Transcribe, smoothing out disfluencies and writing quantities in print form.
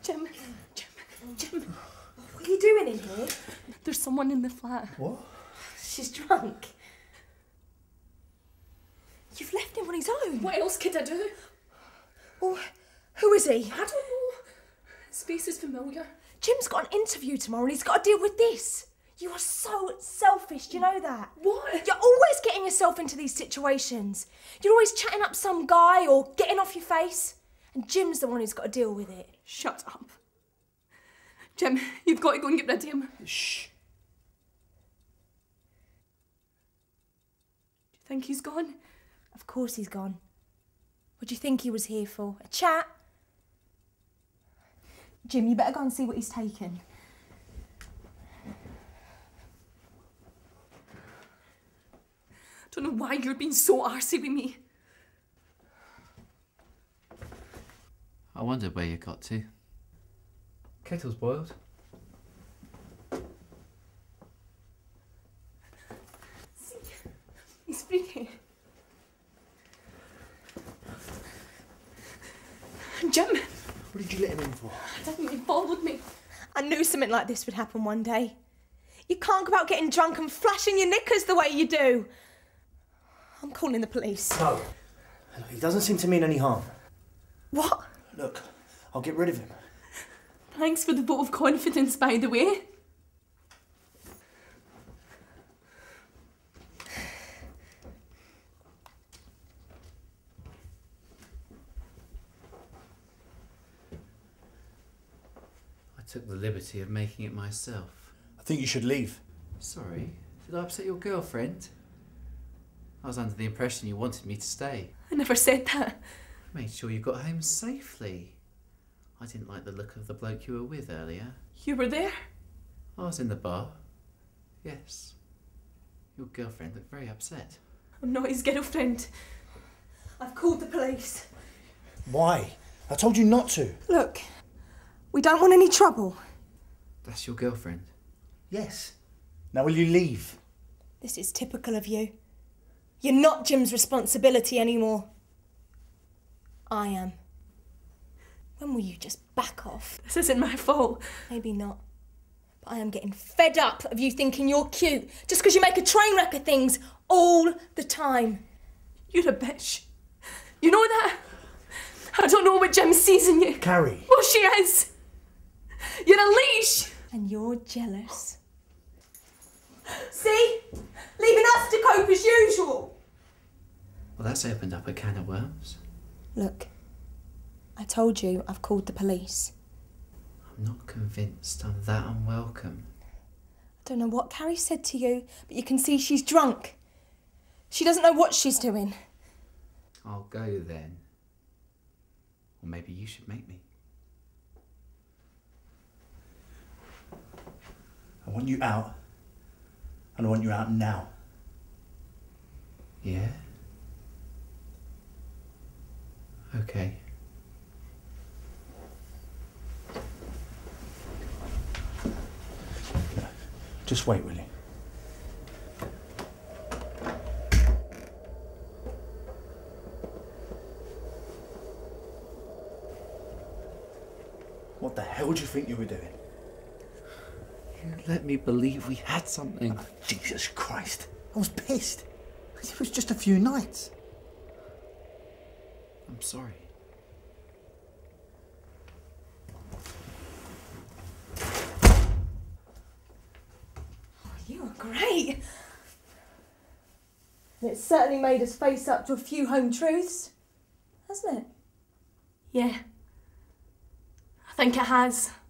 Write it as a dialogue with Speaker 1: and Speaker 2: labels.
Speaker 1: Jim. What are you doing in here?
Speaker 2: There's someone in the flat.
Speaker 3: What?
Speaker 1: She's drunk. You've left him on his own.
Speaker 2: What else could I do?
Speaker 1: Well, who is he?
Speaker 2: I don't know. His face is familiar.
Speaker 1: Jim's got an interview tomorrow and he's got to deal with this. You are so selfish, do you know that?
Speaker 2: What?
Speaker 1: You're always getting yourself into these situations. You're always chatting up some guy or getting off your face. And Jim's the one who's got to deal with it.
Speaker 2: Shut up. Jim, you've got to go and get rid of him.
Speaker 3: Shh.
Speaker 2: Do you think he's gone?
Speaker 1: Of course he's gone. What do you think he was here for? A chat? Jim, you better go and see what he's taken.
Speaker 2: I don't know why you're being so arsey with me.
Speaker 4: I wondered where you got to. Kettle's boiled.
Speaker 2: See, he's freaking. Jim!
Speaker 3: What did you let him in for?
Speaker 2: I didn't. He followed me.
Speaker 1: I knew something like this would happen one day. You can't go out getting drunk and flashing your knickers the way you do. I'm calling the police.
Speaker 3: No. He doesn't seem to mean any harm.
Speaker 1: What?
Speaker 3: Look, I'll get rid of him.
Speaker 2: Thanks for the vote of confidence, by the way.
Speaker 4: I took the liberty of making it myself.
Speaker 3: I think you should leave.
Speaker 4: Sorry, did I upset your girlfriend? I was under the impression you wanted me to stay.
Speaker 2: I never said that.
Speaker 4: I made sure you got home safely. I didn't like the look of the bloke you were with earlier.
Speaker 2: You were there?
Speaker 4: I was in the bar. Yes. Your girlfriend looked very upset.
Speaker 2: I'm not his girlfriend.
Speaker 1: I've called the police.
Speaker 3: Why? I told you not to.
Speaker 1: Look, we don't want any trouble.
Speaker 4: That's your girlfriend?
Speaker 3: Yes. Now will you leave?
Speaker 1: This is typical of you. You're not Jim's responsibility anymore. I am. When will you just back off?
Speaker 2: This isn't my fault.
Speaker 1: Maybe not. But I am getting fed up of you thinking you're cute just because you make a train wreck of things all the time.
Speaker 2: You're a bitch. You know that? I don't know what Jim sees in you.
Speaker 3: Carrie.
Speaker 2: Well, she is. You're a leash.
Speaker 1: And you're jealous. See? Leaving us to cope as usual.
Speaker 4: Well, that's opened up a can of worms.
Speaker 1: Look, I told you I've called the police.
Speaker 4: I'm not convinced I'm that unwelcome.
Speaker 1: I don't know what Carrie said to you, but you can see she's drunk. She doesn't know what she's doing.
Speaker 4: I'll go then. Or maybe you should make me.
Speaker 3: I want you out. And I want you out now.
Speaker 4: Yeah? Okay.
Speaker 3: Just wait, will you? What the hell do you think you were doing?
Speaker 4: You let me believe we had something.
Speaker 3: Oh, Jesus Christ. I was pissed. It was just a few nights.
Speaker 4: I'm sorry.
Speaker 1: You are great. And it's certainly made us face up to a few home truths, hasn't it?
Speaker 2: Yeah. I think it has.